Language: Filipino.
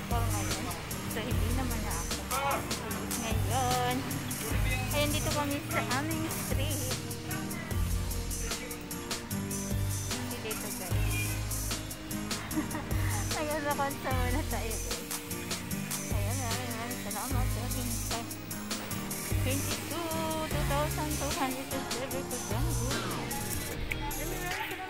for ngayon. So, hindi naman na ako ngayon. Ayun, dito kami sa aming street. Dito guys. Ayun, nakansa muna tayo guys. Ayun, maraming salamat sa aking 22,200 subscribers ko dyan. Maraming salamat.